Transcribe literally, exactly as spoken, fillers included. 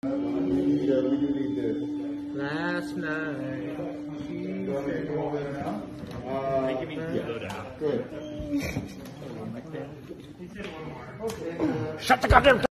Yeah, we do need this. Last night. Uh, Give me the load out. Good. Shut the goddamn